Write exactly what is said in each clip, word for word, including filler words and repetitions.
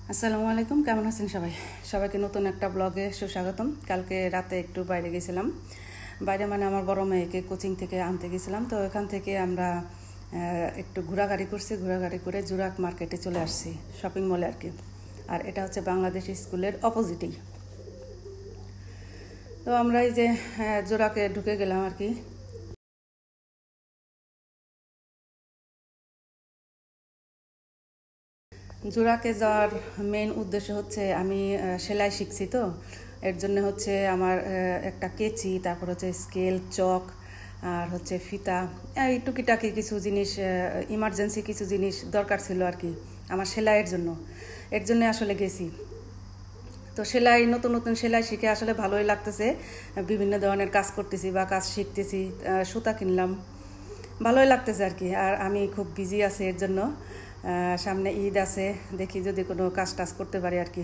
আসসালামু আলাইকুম, কেমন আছেন সবাই? সবাইকে নতুন একটা ব্লগে সুস্বাগতম। কালকে রাতে একটু বাইরে গেছিলাম, বাইরে মানে আমার বড় মেয়েকে কোচিং থেকে আনতে গেছিলাম। তো এখান থেকে আমরা একটু ঘোরাঘুরি করছি, ঘোরাঘুরি করে জোরাক মার্কেটে চলে আসছি, শপিং মলে আর কি। আর এটা হচ্ছে বাংলাদেশ স্কুলের অপোজিটেই। তো আমরা এই যে জোরাকে ঢুকে গেলাম আর কি। জোরাকে যাওয়ার মেন উদ্দেশ্য হচ্ছে আমি সেলাই শিখছি, তো এর জন্য হচ্ছে আমার একটা কেচি, তারপর হচ্ছে স্কেল, চক আর হচ্ছে ফিতা, এই টুকিটাকি কিছু জিনিস, ইমার্জেন্সি কিছু জিনিস দরকার ছিল আর কি আমার সেলাইয়ের জন্য। এর জন্য আসলে গেছি। তো সেলাই, নতুন নতুন সেলাই শিখে আসলে ভালোই লাগতেছে। বিভিন্ন ধরনের কাজ করতেছি বা কাজ শিখতেছি, সুতা কিনলাম, ভালোই লাগতেছে আর কি। আর আমি খুব বিজি আছি এর জন্য। সামনে ঈদ আছে, দেখি যদি কোনো কাজ টাজ করতে পারি আর কি।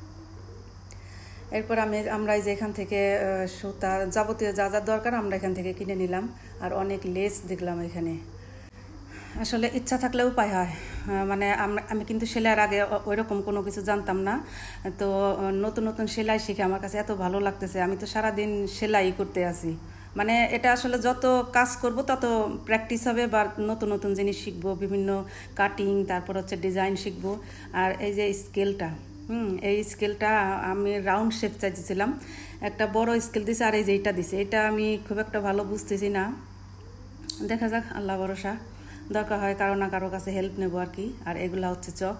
এরপর আমি আমরা এই যে এখান থেকে সুতা, যাবতীয় যা যা দরকার আমরা এখান থেকে কিনে নিলাম। আর অনেক লেস দেখলাম এখানে। আসলে ইচ্ছা থাকলে উপায় হয়, মানে আমি কিন্তু সেলাইয়ের আগে ওইরকম কোনো কিছু জানতাম না। তো নতুন নতুন সেলাই শিখে আমার কাছে এত ভালো লাগতেছে। আমি তো সারাদিন সেলাই করতে আছি, মানে এটা আসলে যত কাজ করব তত প্র্যাকটিস হবে বা নতুন নতুন জিনিস শিখবো, বিভিন্ন কাটিং, তারপর হচ্ছে ডিজাইন শিখবো। আর এই যে স্কেলটা, হুম এই স্কেলটা আমি রাউন্ড শেপ চাইছিলাম, একটা বড় স্কেল দিছে, আর এই যে এইটা দিছে, এটা আমি খুব একটা ভালো বুঝতেছি না। দেখা যাক, আল্লাহ ভরসা, দরকার হয় কারো না কারো কাছে হেল্প নেবো আর কি। আর এগুলা হচ্ছে চক।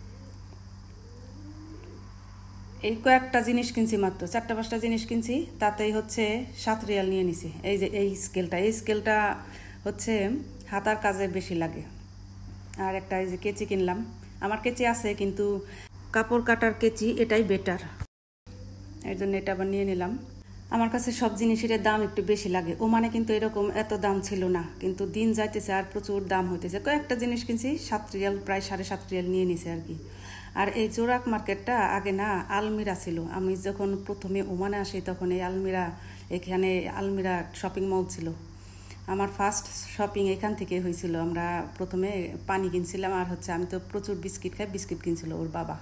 এই কয়েকটা জিনিস কিনছি, মাত্র চারটা পাঁচটা জিনিস কিনছি, তাতেই হচ্ছে সাত রিয়াল নিয়ে নিছি। এই যে এই স্কেলটা, এই স্কেলটা হচ্ছে হাতার কাজে বেশি লাগে। আর একটা এই যে কেচি কিনলাম, আমার কেচি আছে কিন্তু কাপড় কাটার কেচি এটাই বেটার, এর জন্য এটা আবার নিয়ে নিলাম। আমার কাছে সব জিনিসের দাম একটু বেশি লাগে, ও মানে কিন্তু এরকম এত দাম ছিল না, কিন্তু দিন যাইতেছে আর প্রচুর দাম হইতেছে। কয়েকটা জিনিস কিনছি, সাত রিয়াল, প্রায় সাড়ে সাত রিয়াল নিয়ে নিছে আর কি। আর এই জোরাক মার্কেটটা আগে না আলমিরা ছিল, আমি যখন প্রথমে ওমানে আসি তখন এই আলমিরা, এখানে আলমিরা শপিং মল ছিল। আমার ফার্স্ট শপিং এখান থেকে হয়েছিল। আমরা প্রথমে পানি কিনছিলাম, আর হচ্ছে আমি তো প্রচুর বিস্কিট খাই, বিস্কিট কিনছিল ওর বাবা।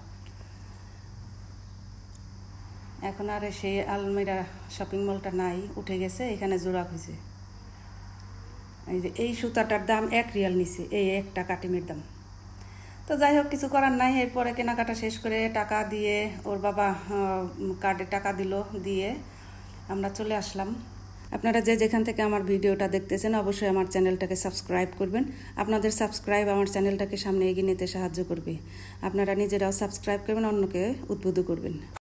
এখন আর সেই আলমিরা শপিং মলটা নাই, উঠে গেছে, এখানে জোরাক হয়েছে। এই যে এই সুতাটার দাম এক রিয়াল নিছে, এই একটা কাটিমের দাম। তো যাই হোক, কিছু করার নাই। এরপরে কেনাকাটা শেষ করে টাকা দিয়ে, ওর বাবা কার্ডে টাকা দিল, দিয়ে আমরা চলে আসলাম। আপনারা যে যেখান থেকে আমার ভিডিওটা দেখতেছেন অবশ্যই আমার চ্যানেলটাকে সাবস্ক্রাইব করবেন। আপনাদের সাবস্ক্রাইব আমার চ্যানেলটাকে সামনে এগিয়ে নিতে সাহায্য করবে। আপনারা নিজেরাও সাবস্ক্রাইব করবেন, অন্যকে উদ্বুদ্ধ করবেন।